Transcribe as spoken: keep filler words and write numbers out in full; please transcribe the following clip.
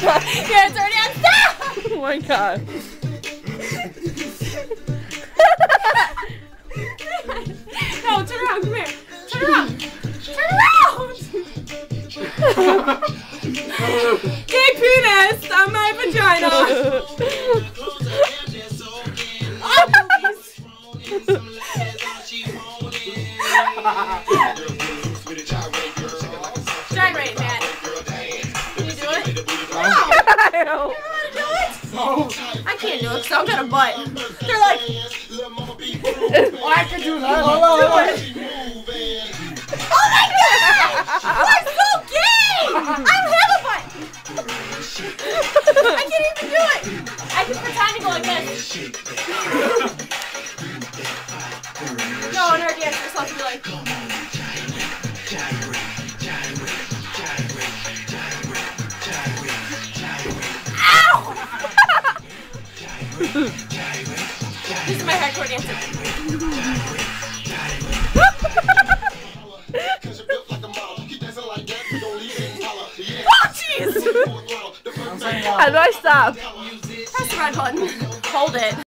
Yeah, it's already on. Stop! Oh my god. No, turn around. Come here. Turn around. Turn around. Gay penis on my vagina. Gyrate, Matt. Can you do it? No. I don't. You wanna do it? I can't do it because I've got a butt. They're like, Oh, I can do that. Hold on, hold on. oh my god! You are so gay! I don't have a butt! I can't even do it! I can pretend to go like this. No, in our dance, we're supposed to be like... Ow! This is my hardcore dancer. Oh, jeez! How do I stop? Press the red button. Hold it.